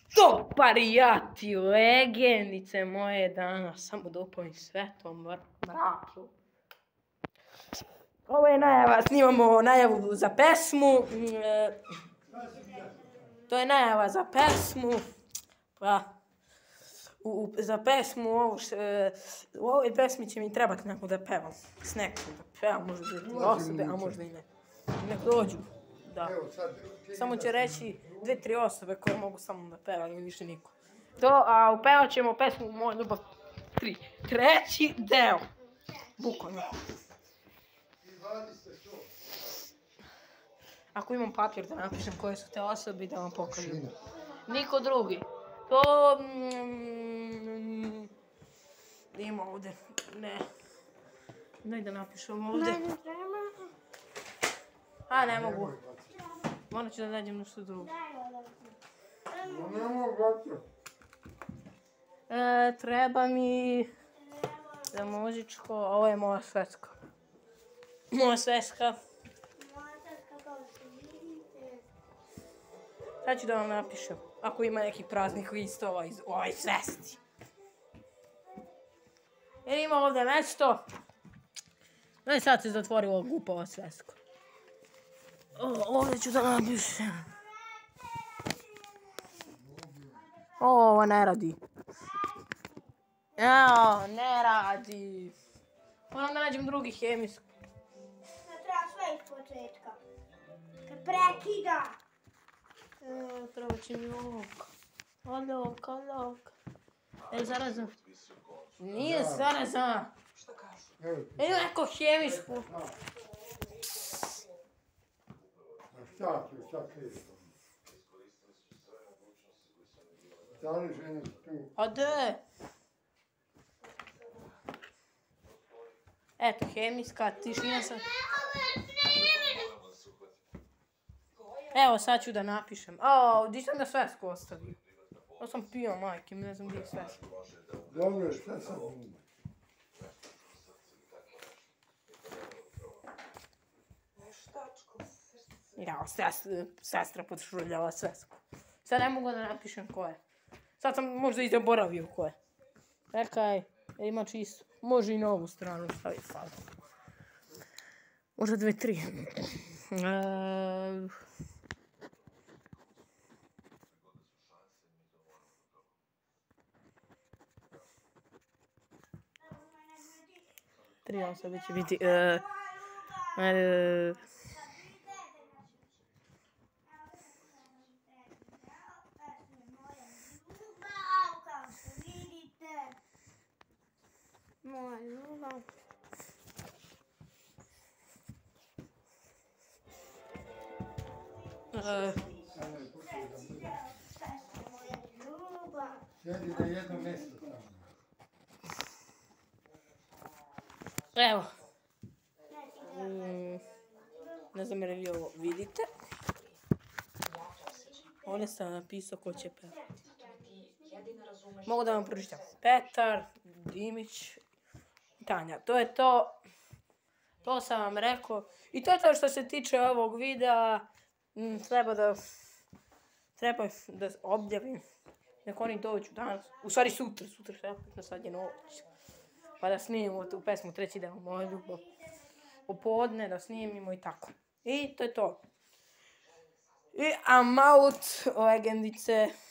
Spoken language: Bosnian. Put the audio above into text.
To parijati legendice moje danas, samo da upavim sve to mraku. Ovo je najava, snimamo najavu za pesmu. To je najava za pesmu. Pa, za pesmu, u ovoj pesmi će mi trebati neko da pevam. S nekom da pevam, možda 2-3 osobe, a možda i ne. Nek dođu, da. Samo će reći 2-3 osobe koje mogu samo da pevaju i više niko. To, a upevat ćemo pesmu Moja ljubav 3. Treći deo. Bukvalno. Ako imam papir da napišem koje su te osobe i da vam pokažem. Niko drugi. To... ima ovdje. Ne. Daj da napišem ovdje. A, ne mogu. Morat ću da nađem nešto drugo. Treba mi... za muzičko, ovo je moja sveska. Moja sveska. Sad ću da vam napišem, ako ima nekih praznih listova iz ovoj svesci. Jer ima ovdje nešto. No sad se zatvorilo glupava sveska. Ovdje ću da napišem. Ovo ne radi. Jao, ne radi. Moram da nađem drugi hemijski. Da treba sve iz početka. Kad prekida. Treba će mi olovka. Olovka. Zarazan. Nije zarazan. Ima neko hemijsku. Šta krivo? Da li žena tu? A de? Eto, hemijska, tišina sam. Evo, sad ću da napišem. Di sam ja svesku ostavio? Ja sam pio, majke, ne znam gdje je sveska. Dobro, šta sam ima? Jao, sestra podšuljava svesku. Sad ne mogu da napišem ko je. Sad sam možda i zaboravio ko je. Čekaj, ima čisto. Može i na ovu stranu staviti sad. Možda 2-3. Tri osobe će biti... Moja ljubav. Sjedi na jedno mjesto tamo. Evo. Ne znam jer vi ovo vidite. Ovdje sam napisao ko će pevati. Mogu da vam pročitam. Petar, Dimić, Tanja. To je to. To sam vam rekao. I to je to što se tiče ovog videa. Treba da objavim. Nek oni dođu danas. U stvari sutra se opet, sad je noć. Pa da snimimo tu pesmu treći deo Moja ljubav. Popodne da snimimo i tako. I to je to. I I'm out, legendice.